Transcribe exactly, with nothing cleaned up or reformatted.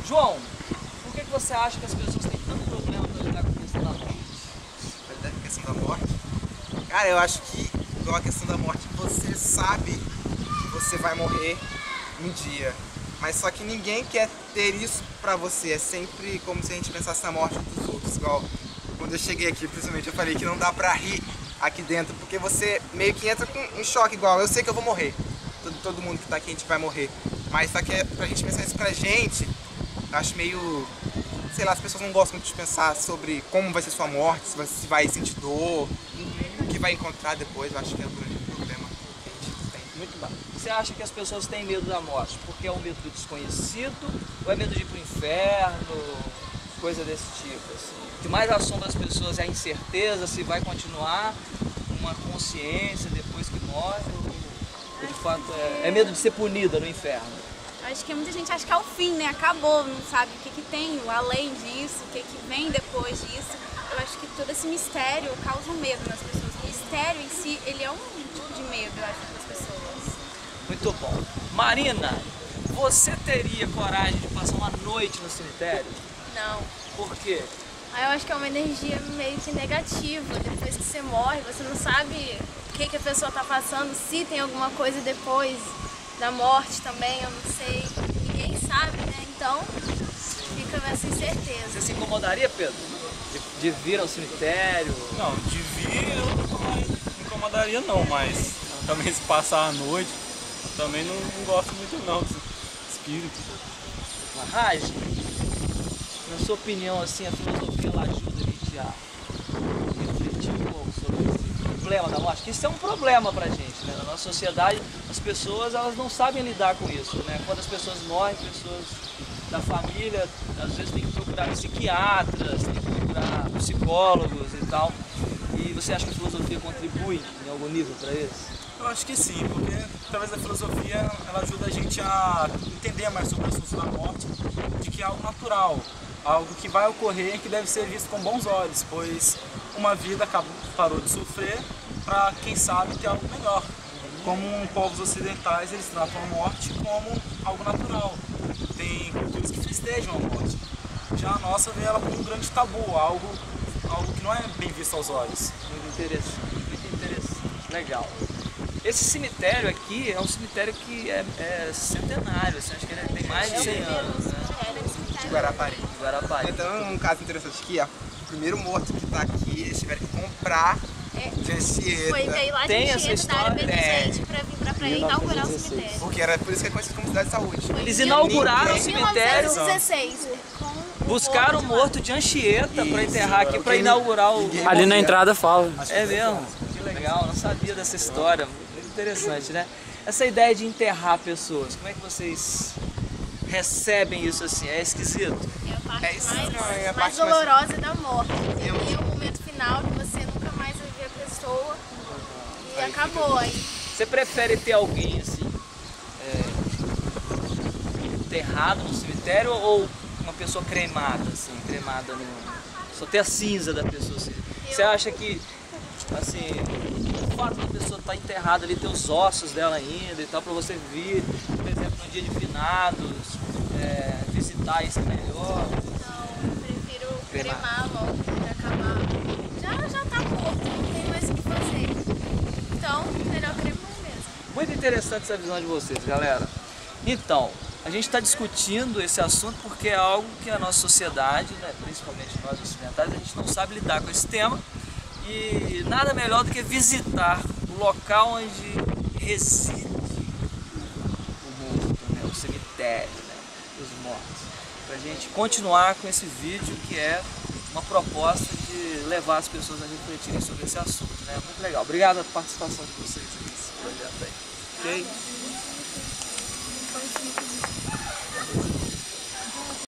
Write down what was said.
João, por que, que você acha que as pessoas têm tanto problema para lidar com a questão da morte? Pra lidar com a questão da morte? Cara, eu acho que, igual a questão da morte, você sabe que você vai morrer um dia. Mas só que ninguém quer ter isso pra você. É sempre como se a gente pensasse na morte dos outros. Igual quando eu cheguei aqui, principalmente, eu falei que não dá pra rir aqui dentro, porque você meio que entra com um choque igual. Eu sei que eu vou morrer. Todo, todo mundo que tá aqui, a gente vai morrer. Mas só que é pra gente pensar isso pra gente, eu acho meio... Sei lá, as pessoas não gostam muito de pensar sobre como vai ser sua morte, se vai, se vai sentir dor, o que vai encontrar depois. Eu acho que é o grande problema que a gente tem. Muito bom. Você acha que as pessoas têm medo da morte porque é um medo do desconhecido ou é medo de ir pro inferno, coisa desse tipo? Assim? O que mais assombra as pessoas é a incerteza se vai continuar uma consciência depois que morre ou, ou de fato é, é medo de ser punida no inferno? Acho que muita gente acha que é o fim, né? Acabou, não sabe o que, que tem além disso, o que, que vem depois disso. Eu acho que todo esse mistério causa um medo nas pessoas. O mistério em si, ele é um tipo de medo, eu acho, das pessoas. Muito bom. Marina, você teria coragem de passar uma noite no cemitério? Não. Por quê? Aí eu acho que é uma energia meio que negativa. Depois que você morre, você não sabe o que, que a pessoa está passando, se tem alguma coisa depois da morte também, eu não sei. Ninguém sabe, né? Então fica nessa incerteza. Você se incomodaria, Pedro? De, de vir ao cemitério? Não, de vir eu não incomodaria não, mas também se passar a noite, também não, não gosto muito não desse espírito. Raj, na sua opinião, assim, a filosofia ela ajuda a gente a refletir um pouco sobre esse problema da morte? Porque isso é um problema pra gente, né? Na nossa sociedade, as pessoas elas não sabem lidar com isso, né? Quando as pessoas morrem, pessoas da família, às vezes tem que procurar psiquiatras, tem que procurar psicólogos e tal. E você acha que a filosofia contribui em algum nível para isso? Eu acho que sim, porque através da filosofia ela ajuda a gente a entender mais sobre o assunto da morte, de que é algo natural, algo que vai ocorrer e que deve ser visto com bons olhos, pois uma vida acabou, parou de sofrer para, quem sabe, ter algo melhor. Como povos ocidentais, eles tratam a morte como algo natural. Tem culturas que festejam a morte. Já a nossa vê ela como um grande tabu, algo, algo que não é bem visto aos olhos. Muito interessante, muito interessante, legal. Esse cemitério aqui é um cemitério que é, é centenário, assim, acho que ele tem mais de cem anos, né? De Guarapari. De Guarapari. Então, um caso interessante aqui, ó, o primeiro morto que tá aqui, eles tiveram que comprar de Anchieta. Foi veio lá de Tem essa Anchieta, da área Benedete, pra vir pra, pra inaugurar o cemitério. Porque era por isso que é conhecido como cidade de saúde. Eles inauguraram o Em cemitério, mil novecentos e dezesseis. com buscaram o morto de Anchieta para enterrar aqui, para inaugurar o... Ali na entrada fala. É mesmo? Que legal, não sabia dessa história. Muito interessante, né? Essa ideia de enterrar pessoas, como é que vocês recebem isso assim? É esquisito? É a parte É isso, mais, não, é a mais parte mais- dolorosa da morte. E é o momento final que você nunca mais vai ver a pessoa e acabou. Aí Você prefere ter alguém assim, é, enterrado no cemitério ou uma pessoa cremada, assim, cremada no... Só ter a cinza da pessoa assim? Você acha que, assim, o fato da pessoa estar enterrada ali, ter os ossos dela ainda e tal, para você vir, por exemplo, no dia de finados, é, visitar isso melhor? Não, eu prefiro cremar logo pra acabar. Já, já tá morto, não tem mais o que fazer. Então, melhor cremar mesmo. Muito interessante essa visão de vocês, galera. Então, a gente está discutindo esse assunto porque é algo que a nossa sociedade, né, principalmente nós ocidentais, a gente não sabe lidar com esse tema. E nada melhor do que visitar o local onde reside o morto, né, o cemitério, né, dos mortos. Para a gente continuar com esse vídeo que é uma proposta de levar as pessoas a refletirem sobre esse assunto, né? Muito legal. Obrigado pela participação de vocês nesse projeto aí. Ok?